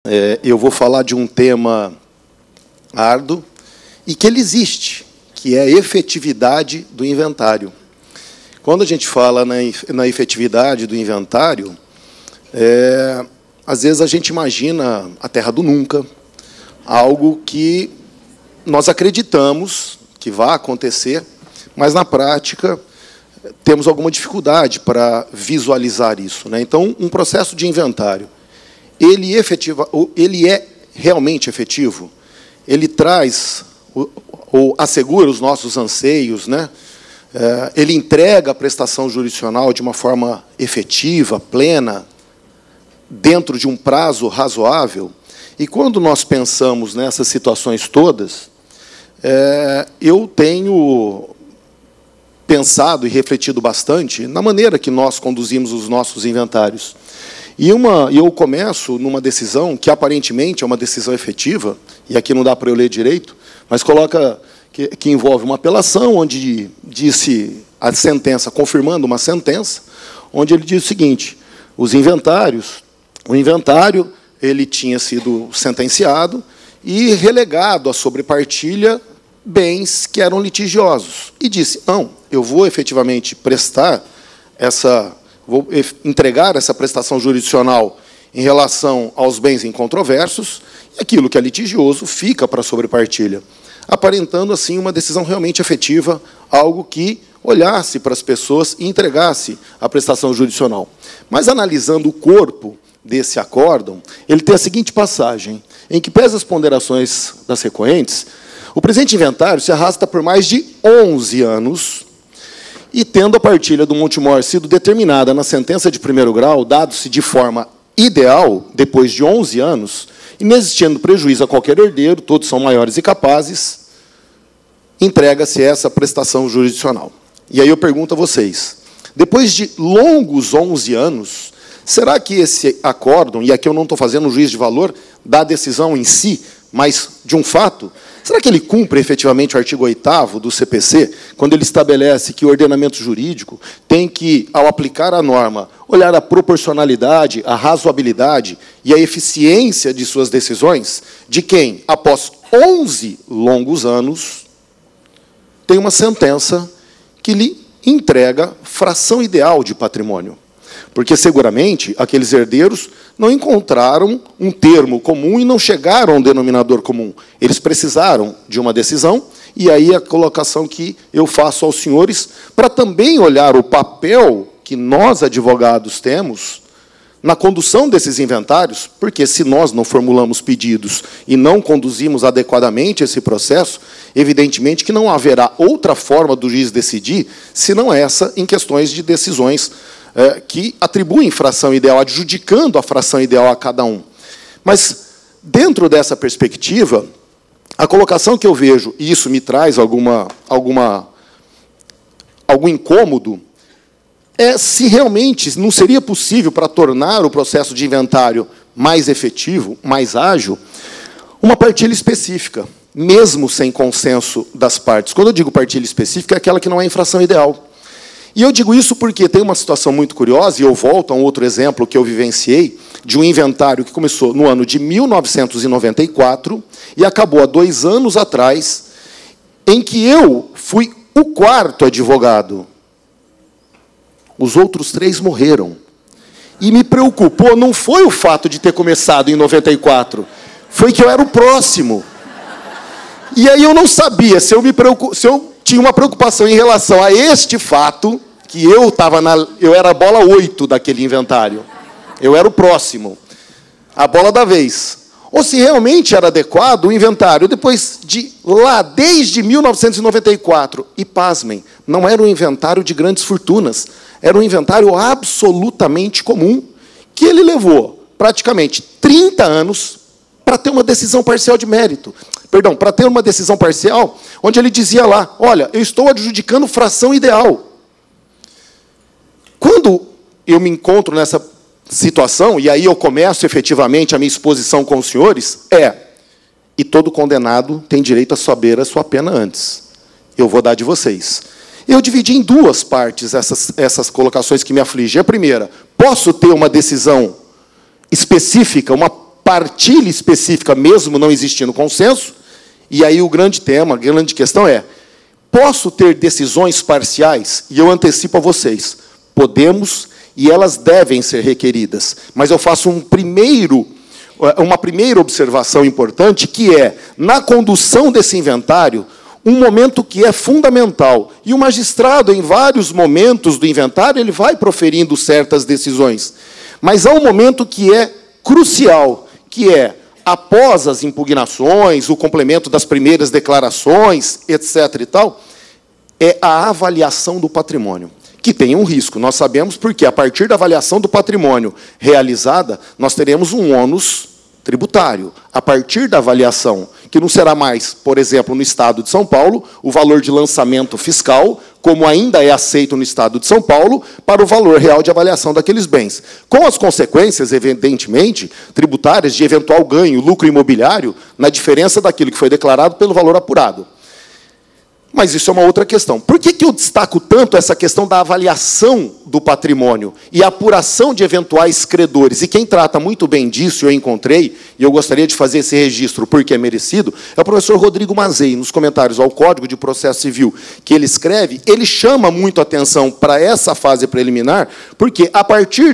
eu vou falar de um tema árduo e que ele existe, que é a efetividade do inventário. Quando a gente fala na efetividade do inventário, às vezes a gente imagina a terra do nunca, algo que nós acreditamos que vai acontecer, mas, na prática, temos alguma dificuldade para visualizar isso, né? Então, um processo de inventário, ele é realmente efetivo? Ele traz ou assegura os nossos anseios, né? Ele entrega a prestação jurisdicional de uma forma efetiva, plena, dentro de um prazo razoável? E, quando nós pensamos nessas situações todas, eu tenho pensado e refletido bastante na maneira que nós conduzimos os nossos inventários. E eu começo numa decisão que, aparentemente, é uma decisão efetiva, e aqui não dá para eu ler direito, mas coloca que envolve uma apelação, onde disse a sentença, confirmando uma sentença, onde ele diz o seguinte: o inventário ele tinha sido sentenciado e relegado à sobrepartilha bens que eram litigiosos. E disse: não, eu vou efetivamente vou entregar essa prestação jurisdicional em relação aos bens incontroversos, e aquilo que é litigioso fica para a sobrepartilha, aparentando, assim, uma decisão realmente efetiva, algo que olhasse para as pessoas e entregasse a prestação jurisdicional. Mas, analisando o corpo desse acórdão, ele tem a seguinte passagem, em que, pese as ponderações das recorrentes, o presente inventário se arrasta por mais de 11 anos, e, tendo a partilha do Montemor sido determinada na sentença de primeiro grau, dado-se de forma ideal, depois de 11 anos, inexistendo prejuízo a qualquer herdeiro, todos são maiores e capazes, entrega-se essa prestação jurisdicional. E aí eu pergunto a vocês, depois de longos 11 anos, será que esse acórdão, e aqui eu não estou fazendo um juízo de valor da decisão em si, mas de um fato, será que ele cumpre efetivamente o artigo 8º do CPC, quando ele estabelece que o ordenamento jurídico tem que, ao aplicar a norma, olhar a proporcionalidade, a razoabilidade e a eficiência de suas decisões, de quem, após 11 longos anos, tem uma sentença que lhe entrega fração ideal de patrimônio? Porque, seguramente, aqueles herdeiros não encontraram um termo comum e não chegaram a um denominador comum. Eles precisaram de uma decisão, e aí a colocação que eu faço aos senhores, para também olhar o papel que nós, advogados, temos na condução desses inventários, porque, se nós não formulamos pedidos e não conduzimos adequadamente esse processo, evidentemente que não haverá outra forma do juiz decidir, senão essa, em questões de decisões que atribuem fração ideal, adjudicando a fração ideal a cada um. Mas, dentro dessa perspectiva, a colocação que eu vejo, e isso me traz algum incômodo, é se realmente não seria possível, para tornar o processo de inventário mais efetivo, mais ágil, uma partilha específica, mesmo sem consenso das partes. Quando eu digo partilha específica, é aquela que não é infração ideal. E eu digo isso porque tem uma situação muito curiosa, e eu volto a um outro exemplo que eu vivenciei, de um inventário que começou no ano de 1994 e acabou há 2 anos atrás, em que eu fui o 4º advogado. Os outros 3 morreram. E me preocupou, não foi o fato de ter começado em 94, foi que eu era o próximo. E aí eu não sabia se eu tinha uma preocupação em relação a este fato, que eu era a bola 8 daquele inventário. Eu era o próximo, a bola da vez. Ou se realmente era adequado o inventário, depois de lá, desde 1994, e, pasmem, não era um inventário de grandes fortunas, era um inventário absolutamente comum, que ele levou praticamente 30 anos para ter uma decisão parcial de mérito. Perdão, para ter uma decisão parcial, onde ele dizia lá: olha, eu estou adjudicando fração ideal. Quando eu me encontro nessa situação, e aí eu começo efetivamente a minha exposição com os senhores, e todo condenado tem direito a saber a sua pena antes. Eu vou dar de vocês. Eu dividi em 2 partes essas colocações que me afligem. A primeira, posso ter uma decisão específica, uma partilha específica, mesmo não existindo consenso. E aí o grande tema, a grande questão é, posso ter decisões parciais? E eu antecipo a vocês, podemos e elas devem ser requeridas. Mas eu faço uma primeira observação importante, que é, na condução desse inventário, um momento que é fundamental. E o magistrado, em vários momentos do inventário, ele vai proferindo certas decisões. Mas há um momento que é crucial, que é, após as impugnações, o complemento das primeiras declarações, etc. e tal, é a avaliação do patrimônio, que tem um risco. Nós sabemos porque, a partir da avaliação do patrimônio realizada, nós teremos um ônus tributário. A partir da avaliação, que não será mais, por exemplo, no Estado de São Paulo, o valor de lançamento fiscal, como ainda é aceito no Estado de São Paulo, para o valor real de avaliação daqueles bens. Com as consequências, evidentemente, tributárias de eventual ganho, lucro imobiliário, na diferença daquilo que foi declarado pelo valor apurado. Mas isso é uma outra questão. Por que eu destaco tanto essa questão da avaliação do patrimônio e a apuração de eventuais credores? E quem trata muito bem disso, eu encontrei, e eu gostaria de fazer esse registro porque é merecido, é o professor Rodrigo Mazei, nos comentários ao Código de Processo Civil que ele escreve, ele chama muito atenção para essa fase preliminar, porque, a partir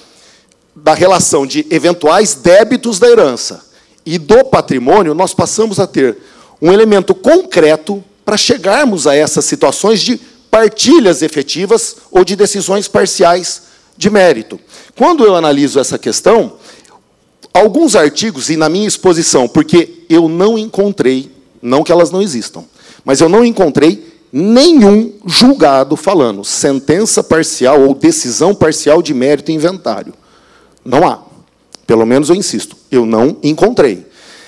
da relação de eventuais débitos da herança e do patrimônio, nós passamos a ter um elemento concreto para chegarmos a essas situações de partilhas efetivas ou de decisões parciais de mérito. Quando eu analiso essa questão, alguns artigos, e na minha exposição, porque eu não encontrei, não que elas não existam, mas eu não encontrei nenhum julgado falando sentença parcial ou decisão parcial de mérito em inventário. Não há. Pelo menos eu insisto, eu não encontrei.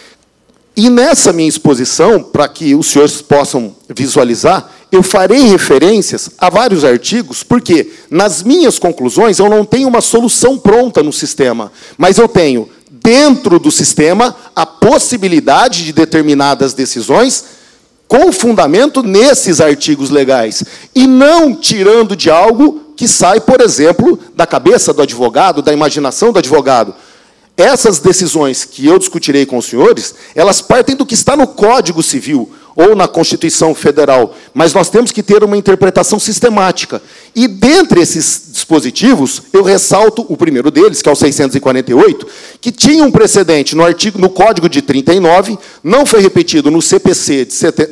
E nessa minha exposição, para que os senhores possam visualizar, eu farei referências a vários artigos, porque, nas minhas conclusões, eu não tenho uma solução pronta no sistema, mas eu tenho, dentro do sistema, a possibilidade de determinadas decisões com fundamento nesses artigos legais, e não tirando de algo que sai, por exemplo, da cabeça do advogado, da imaginação do advogado. Essas decisões que eu discutirei com os senhores, elas partem do que está no Código Civil ou na Constituição Federal, mas nós temos que ter uma interpretação sistemática. E, dentre esses dispositivos, eu ressalto o primeiro deles, que é o 648, que tinha um precedente no Código de 39, não foi repetido no CPC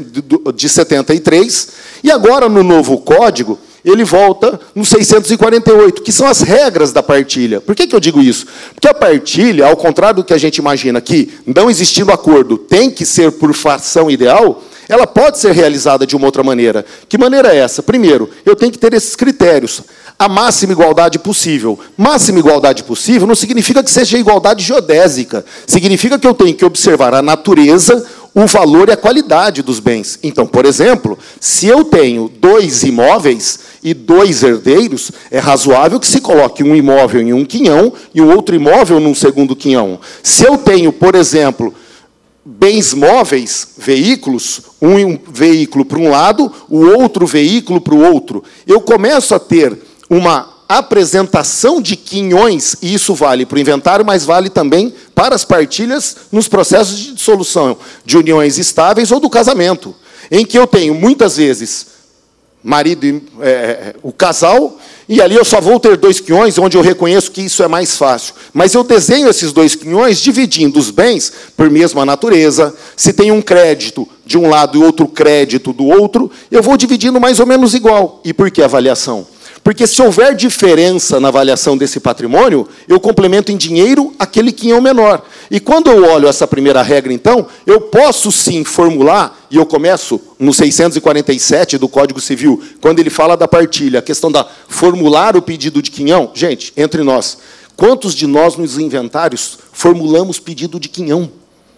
de 73, e agora, no novo Código, ele volta no 648, que são as regras da partilha. Por que eu digo isso? Porque a partilha, ao contrário do que a gente imagina que, não existindo acordo, tem que ser por fação ideal, ela pode ser realizada de uma outra maneira. Que maneira é essa? Primeiro, eu tenho que ter esses critérios. A máxima igualdade possível. Máxima igualdade possível não significa que seja igualdade geodésica. Significa que eu tenho que observar a natureza, o valor e a qualidade dos bens. Então, por exemplo, se eu tenho 2 imóveis e 2 herdeiros, é razoável que se coloque um imóvel em um quinhão e o outro imóvel num segundo quinhão. Se eu tenho, por exemplo, bens móveis, veículos, um veículo para um lado, o outro veículo para o outro, eu começo a ter uma apresentação de quinhões, e isso vale para o inventário, mas vale também para as partilhas nos processos de dissolução de uniões estáveis ou do casamento, em que eu tenho, muitas vezes, marido e o casal, e ali eu só vou ter 2 quinhões, onde eu reconheço que isso é mais fácil. Mas eu desenho esses 2 quinhões dividindo os bens por mesma natureza. Se tem um crédito de um lado e outro crédito do outro, eu vou dividindo mais ou menos igual. E por que avaliação? Porque se houver diferença na avaliação desse patrimônio, eu complemento em dinheiro aquele quinhão menor. E quando eu olho essa primeira regra, então, eu posso sim formular, e eu começo no 647 do Código Civil, quando ele fala da partilha, a questão da formular o pedido de quinhão. Gente, entre nós, quantos de nós nos inventários formulamos pedido de quinhão?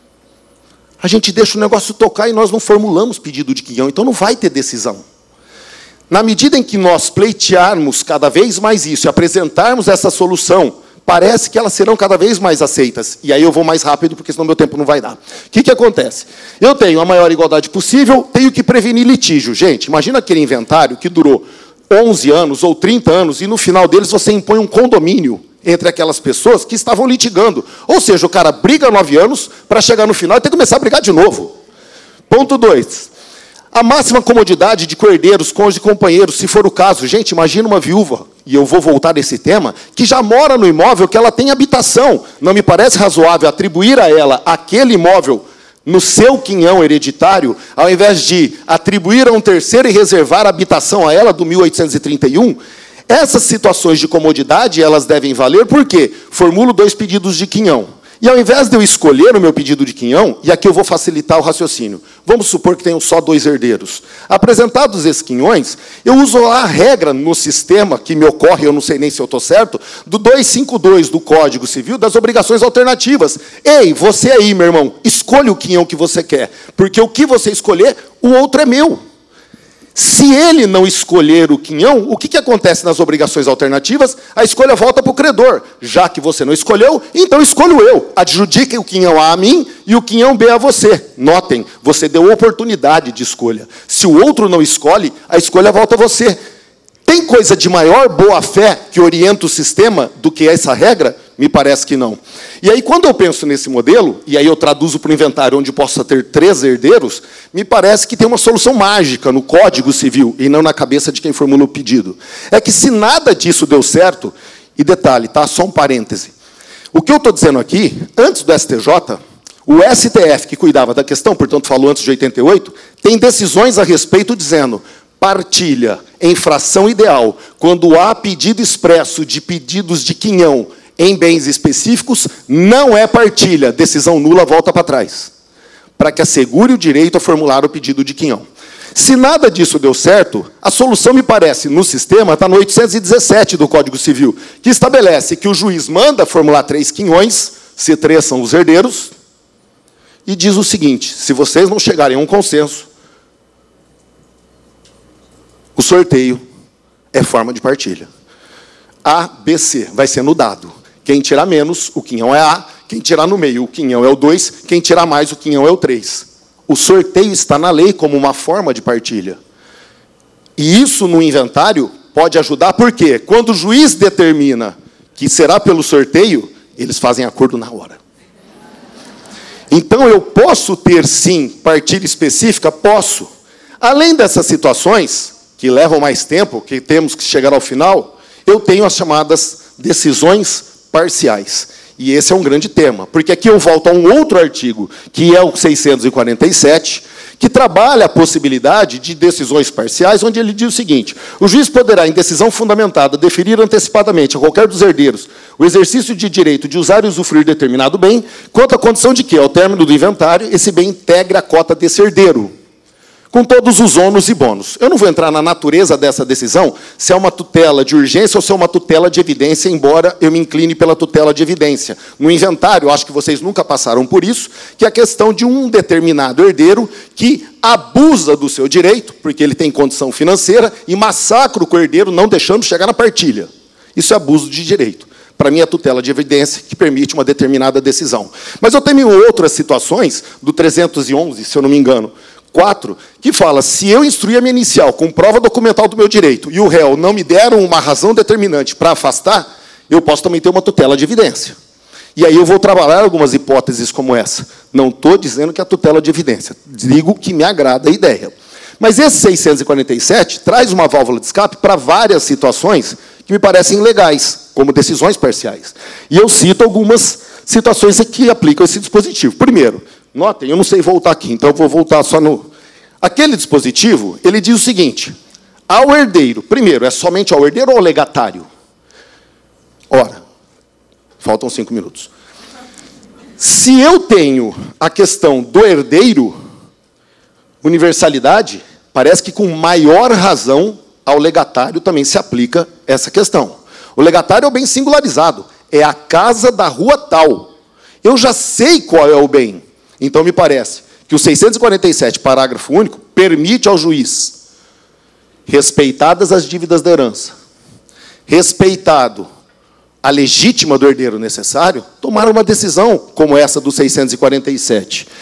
A gente deixa o negócio tocar e nós não formulamos pedido de quinhão, então não vai ter decisão. Na medida em que nós pleitearmos cada vez mais isso e apresentarmos essa solução, parece que elas serão cada vez mais aceitas. E aí eu vou mais rápido, porque senão meu tempo não vai dar. O que acontece? Eu tenho a maior igualdade possível, tenho que prevenir litígio. Gente, imagina aquele inventário que durou 11 anos ou 30 anos, e no final deles você impõe um condomínio entre aquelas pessoas que estavam litigando. Ou seja, o cara briga 9 anos para chegar no final e ter que começar a brigar de novo. Ponto 2. A máxima comodidade de co-herdeiros, cônjuges e companheiros, se for o caso. Gente, imagina uma viúva, e eu vou voltar nesse tema, que já mora no imóvel, que ela tem habitação. Não me parece razoável atribuir a ela aquele imóvel no seu quinhão hereditário, ao invés de atribuir a um terceiro e reservar a habitação a ela do 1831. Essas situações de comodidade, elas devem valer, por quê? Formulo 2 pedidos de quinhão. E ao invés de eu escolher o meu pedido de quinhão, e aqui eu vou facilitar o raciocínio, vamos supor que tenham só 2 herdeiros. Apresentados esses quinhões, eu uso a regra no sistema, que me ocorre, eu não sei nem se eu estou certo, do 252 do Código Civil, das obrigações alternativas. Ei, você aí, meu irmão, escolha o quinhão que você quer, porque o que você escolher, o outro é meu. Se ele não escolher o quinhão, o que acontece nas obrigações alternativas? A escolha volta para o credor. Já que você não escolheu, então escolho eu. Adjudique o quinhão A a mim e o quinhão B a você. Notem, você deu oportunidade de escolha. Se o outro não escolhe, a escolha volta a você. Tem coisa de maior boa-fé que orienta o sistema do que essa regra? Me parece que não. E aí, quando eu penso nesse modelo, e aí eu traduzo para o inventário onde possa ter 3 herdeiros, me parece que tem uma solução mágica no Código Civil, e não na cabeça de quem formula o pedido. É que se nada disso deu certo, e detalhe, tá? Só um parêntese. O que eu estou dizendo aqui, antes do STJ, o STF, que cuidava da questão, portanto falou antes de 88, tem decisões a respeito dizendo: partilha em fração ideal, quando há pedido expresso de pedidos de quinhão em bens específicos, não é partilha. Decisão nula, volta para trás. Para que assegure o direito a formular o pedido de quinhão. Se nada disso deu certo, a solução, me parece, no sistema, está no 817 do Código Civil, que estabelece que o juiz manda formular 3 quinhões, se 3 são os herdeiros, e diz o seguinte: se vocês não chegarem a um consenso, o sorteio é forma de partilha. A, B, C, vai sendo dado. Quem tirar menos, o quinhão é A. Quem tirar no meio, o quinhão é o 2. Quem tirar mais, o quinhão é o 3. O sorteio está na lei como uma forma de partilha. E isso, no inventário, pode ajudar, porque quando o juiz determina que será pelo sorteio, eles fazem acordo na hora. Então, eu posso ter, sim, partilha específica? Posso. Além dessas situações, que levam mais tempo, que temos que chegar ao final, eu tenho as chamadas decisões parciais. E esse é um grande tema, porque aqui eu volto a um outro artigo, que é o 647, que trabalha a possibilidade de decisões parciais, onde ele diz o seguinte: o juiz poderá, em decisão fundamentada, deferir antecipadamente a qualquer dos herdeiros o exercício de direito de usar e usufruir determinado bem, quanto à condição de que, ao término do inventário, esse bem integre a cota desse herdeiro, com todos os ônus e bônus. Eu não vou entrar na natureza dessa decisão, se é uma tutela de urgência ou se é uma tutela de evidência, embora eu me incline pela tutela de evidência. No inventário, acho que vocês nunca passaram por isso, que é a questão de um determinado herdeiro que abusa do seu direito, porque ele tem condição financeira, e massacra o herdeiro não deixando chegar na partilha. Isso é abuso de direito. Para mim, é a tutela de evidência que permite uma determinada decisão. Mas eu tenho outras situações, do 311, se eu não me engano, 4, que fala: se eu instruir a minha inicial com prova documental do meu direito e o réu não me deram uma razão determinante para afastar, eu posso também ter uma tutela de evidência. E aí eu vou trabalhar algumas hipóteses como essa. Não estou dizendo que é a tutela de evidência. Digo que me agrada a ideia. Mas esse 647 traz uma válvula de escape para várias situações que me parecem legais, como decisões parciais. E eu cito algumas situações que aplicam esse dispositivo. Primeiro, notem, eu não sei voltar aqui, então eu vou voltar só no... Aquele dispositivo, ele diz o seguinte: ao herdeiro, primeiro, é somente ao herdeiro ou ao legatário? Ora, faltam 5 minutos. Se eu tenho a questão do herdeiro, universalidade, parece que com maior razão ao legatário também se aplica essa questão. O legatário é o bem singularizado, é a casa da rua tal. Eu já sei qual é o bem. Então, me parece que o 647, parágrafo único, permite ao juiz, respeitadas as dívidas da herança, respeitado a legítima do herdeiro necessário, tomar uma decisão como essa do 647.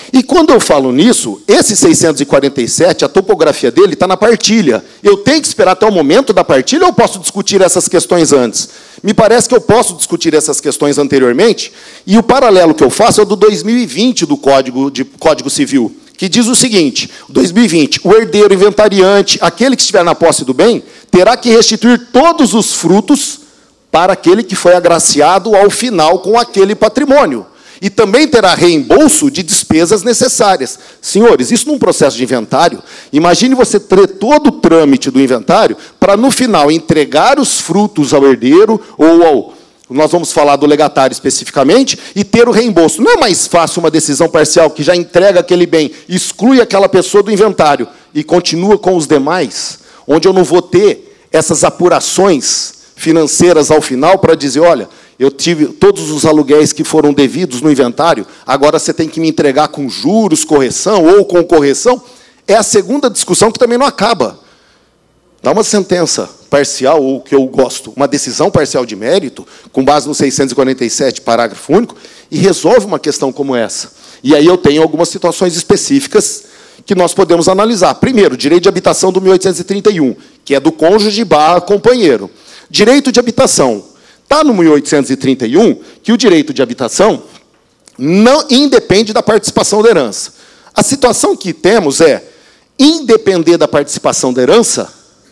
E quando eu falo nisso, esse 647, a topografia dele está na partilha. Eu tenho que esperar até o momento da partilha ou eu posso discutir essas questões antes? Me parece que eu posso discutir essas questões anteriormente, e o paralelo que eu faço é o do 2020 do Código Civil, que diz o seguinte, 2020, o herdeiro, inventariante, aquele que estiver na posse do bem, terá que restituir todos os frutos para aquele que foi agraciado ao final com aquele patrimônio. E também terá reembolso de despesas necessárias. Senhores, isso num processo de inventário, imagine você ter todo o trâmite do inventário para, no final, entregar os frutos ao herdeiro ou ao... Nós vamos falar do legatário especificamente, e ter o reembolso. Não é mais fácil uma decisão parcial que já entrega aquele bem, exclui aquela pessoa do inventário e continua com os demais, onde eu não vou ter essas apurações financeiras ao final para dizer, olha, eu tive todos os aluguéis que foram devidos no inventário, agora você tem que me entregar com juros, correção ou com correção. É a segunda discussão que também não acaba. Dá uma sentença parcial, ou que eu gosto, uma decisão parcial de mérito, com base no 647, parágrafo único, e resolve uma questão como essa. E aí eu tenho algumas situações específicas que nós podemos analisar. Primeiro, direito de habitação do 1831, que é do cônjuge / companheiro. Direito de habitação. Está no 1831 que o direito de habitação não independe da participação da herança. A situação que temos é, independer da participação da herança,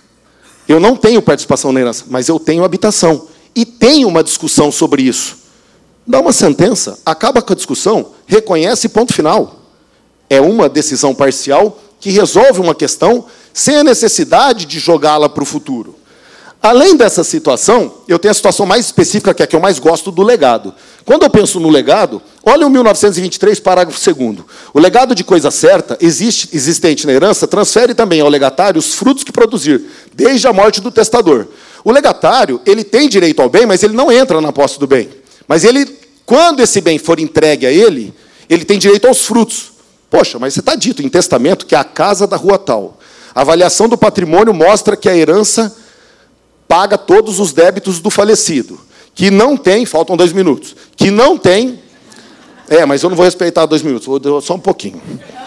eu não tenho participação na herança, mas eu tenho habitação. E tem uma discussão sobre isso. Dá uma sentença, acaba com a discussão, reconhece ponto final. É uma decisão parcial que resolve uma questão sem a necessidade de jogá-la para o futuro. Além dessa situação, eu tenho a situação mais específica, que é a que eu mais gosto, do legado. Quando eu penso no legado, olha o 1923, parágrafo 2º. O legado de coisa certa, existente na herança, transfere também ao legatário os frutos que produzir, desde a morte do testador. O legatário, ele tem direito ao bem, mas ele não entra na posse do bem. Mas ele, quando esse bem for entregue a ele tem direito aos frutos. Poxa, mas você está dito em testamento que é a casa da rua tal. A avaliação do patrimônio mostra que a herança paga todos os débitos do falecido, que não tem, faltam 2 minutos, que não tem, mas eu não vou respeitar 2 minutos, vou só um pouquinho.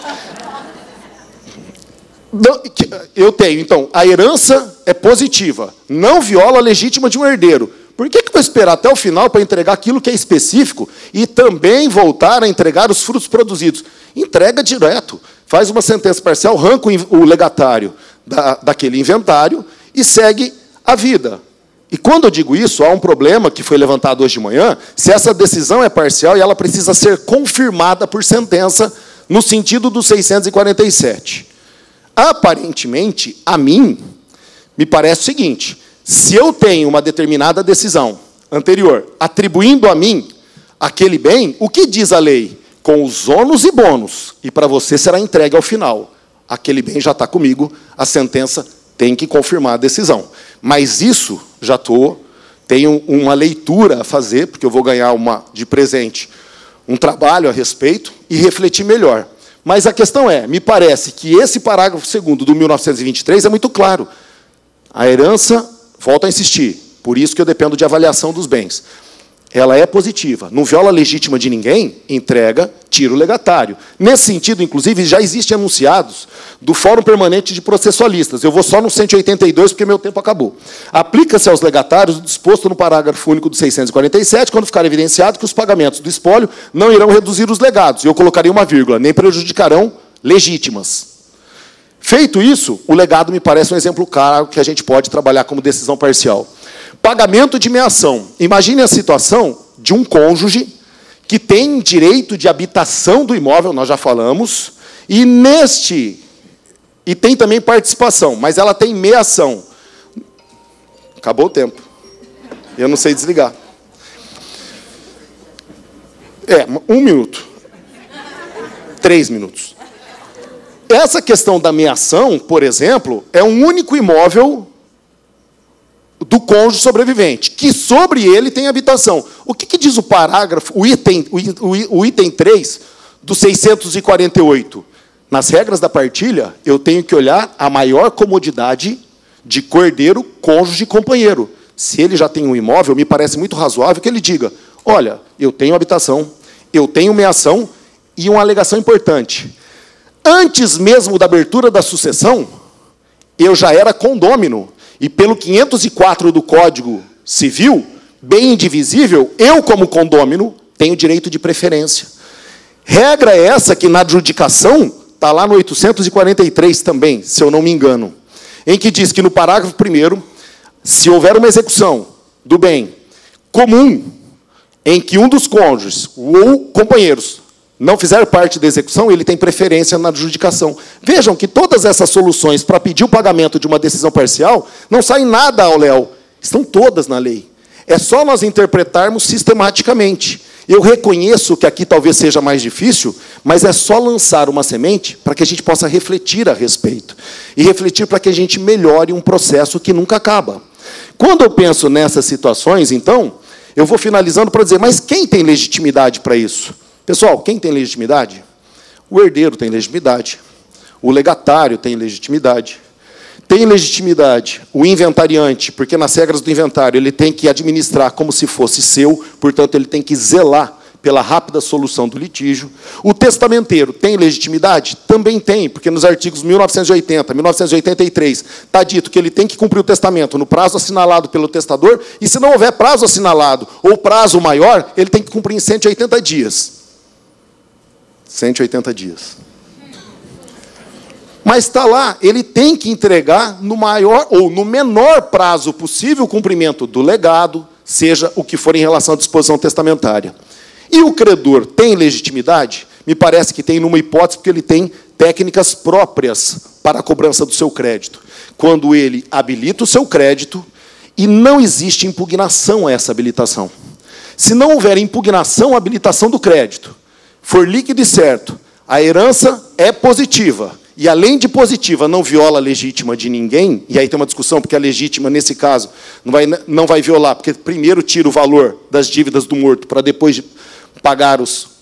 Eu tenho, então, a herança é positiva, não viola a legítima de um herdeiro. Por que eu vou esperar até o final para entregar aquilo que é específico e também voltar a entregar os frutos produzidos? Entrega direto, faz uma sentença parcial, arranca o legatário daquele inventário e segue a vida. E quando eu digo isso, há um problema que foi levantado hoje de manhã, se essa decisão é parcial e ela precisa ser confirmada por sentença, no sentido do 647. Aparentemente, a mim, me parece o seguinte, se eu tenho uma determinada decisão anterior, atribuindo a mim aquele bem, o que diz a lei? Com os ônus e bônus, e para você será entregue ao final. Aquele bem já está comigo, a sentença tem que confirmar a decisão. Mas isso, tenho uma leitura a fazer, porque eu vou ganhar de presente um trabalho a respeito e refletir melhor. Mas a questão é, me parece que esse parágrafo 2º do 1923 é muito claro. A herança, volto a insistir, por isso que eu dependo de avaliação dos bens. Ela é positiva, não viola a legítima de ninguém, entrega, tira o legatário. Nesse sentido, inclusive, já existem anunciados do Fórum Permanente de Processualistas. Eu vou só no 182, porque meu tempo acabou. Aplica-se aos legatários o disposto no parágrafo único do 647, quando ficar evidenciado que os pagamentos do espólio não irão reduzir os legados. E eu colocaria uma vírgula, nem prejudicarão legítimas. Feito isso, o legado me parece um exemplo claro que a gente pode trabalhar como decisão parcial. Pagamento de meação. Imagine a situação de um cônjuge que tem direito de habitação do imóvel, nós já falamos, e tem também participação, mas ela tem meação. Acabou o tempo. Eu não sei desligar. 1 minuto. 3 minutos. Essa questão da meação, por exemplo, é um único imóvel do cônjuge sobrevivente, que sobre ele tem habitação. O que diz o parágrafo, o item 3 do 648? Nas regras da partilha, eu tenho que olhar a maior comodidade de coerdeiro, cônjuge e companheiro. Se ele já tem um imóvel, me parece muito razoável que ele diga, olha, eu tenho habitação, eu tenho meação, E uma alegação importante. Antes mesmo da abertura da sucessão, eu já era condômino. E pelo 504 do Código Civil, bem indivisível, eu, como condômino, tenho direito de preferência. Regra é essa que, na adjudicação, está lá no 843 também, se eu não me engano, em que diz que, no parágrafo 1º, se houver uma execução do bem comum, em que um dos cônjuges ou companheiros não fizer parte da execução, ele tem preferência na adjudicação. Vejam que todas essas soluções para pedir o pagamento de uma decisão parcial não saem nada ao léu. Estão todas na lei. É só nós interpretarmos sistematicamente. Eu reconheço que aqui talvez seja mais difícil, mas é só lançar uma semente para que a gente possa refletir a respeito. E refletir para que a gente melhore um processo que nunca acaba. Quando eu penso nessas situações, então, eu vou finalizando para dizer, mas quem tem legitimidade para isso? Pessoal, quem tem legitimidade? O herdeiro tem legitimidade. O legatário tem legitimidade. Tem legitimidade o inventariante, porque nas regras do inventário ele tem que administrar como se fosse seu, portanto, ele tem que zelar pela rápida solução do litígio. O testamenteiro tem legitimidade? Também tem, porque nos artigos 1980, 1983, está dito que ele tem que cumprir o testamento no prazo assinalado pelo testador, e se não houver prazo assinalado ou prazo maior, ele tem que cumprir em 180 dias. 180 dias. Mas está lá, ele tem que entregar no maior ou no menor prazo possível o cumprimento do legado, seja o que for em relação à disposição testamentária. E o credor tem legitimidade? Me parece que tem numa hipótese, porque ele tem técnicas próprias para a cobrança do seu crédito. Quando ele habilita o seu crédito e não existe impugnação a essa habilitação. Se não houver impugnação à habilitação do crédito, for líquido e certo, a herança é positiva, e, além de positiva, não viola a legítima de ninguém, e aí tem uma discussão, porque a legítima, nesse caso, não vai violar, porque primeiro tira o valor das dívidas do morto para depois pagar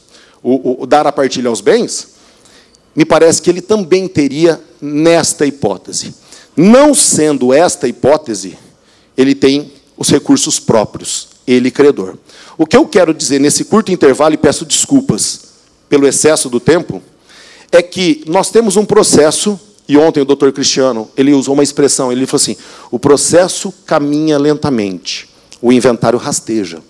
dar a partilha aos bens, me parece que ele também teria nesta hipótese. Não sendo esta hipótese, ele tem os recursos próprios, ele credor. O que eu quero dizer nesse curto intervalo, e peço desculpas pelo excesso do tempo, é que nós temos um processo, e ontem o doutor Cristiano, ele usou uma expressão, ele falou assim, o processo caminha lentamente, o inventário rasteja.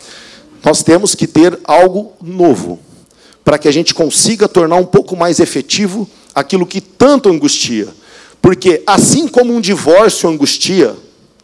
Nós temos que ter algo novo, para que a gente consiga tornar um pouco mais efetivo aquilo que tanto angustia. Porque, assim como um divórcio angustia,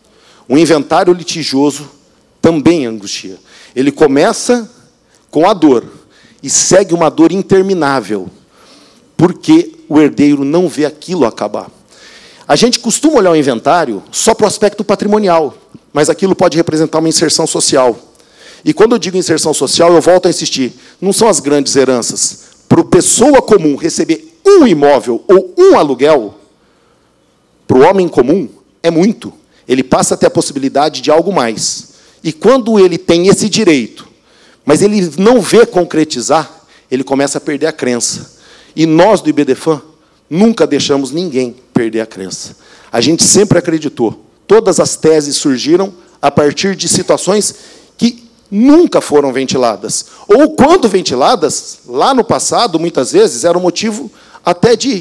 o inventário litigioso também angustia. Ele começa com a dor, e segue uma dor interminável, porque o herdeiro não vê aquilo acabar. A gente costuma olhar o inventário só para o aspecto patrimonial, mas aquilo pode representar uma inserção social. E quando eu digo inserção social, eu volto a insistir, não são as grandes heranças. Para a pessoa comum receber um imóvel ou um aluguel, para o homem comum, é muito. Ele passa a ter a possibilidade de algo mais. E quando ele tem esse direito, mas ele não vê concretizar, ele começa a perder a crença. E nós, do IBDFAN, nunca deixamos ninguém perder a crença. A gente sempre acreditou. Todas as teses surgiram a partir de situações que nunca foram ventiladas. Ou, quando ventiladas, lá no passado, muitas vezes, era um motivo até de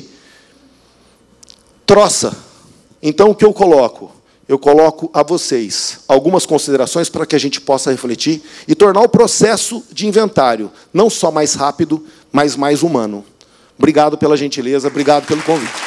troça. Então, o que eu coloco? Eu coloco a vocês algumas considerações para que a gente possa refletir e tornar o processo de inventário não só mais rápido, mas mais humano. Obrigado pela gentileza, obrigado pelo convite.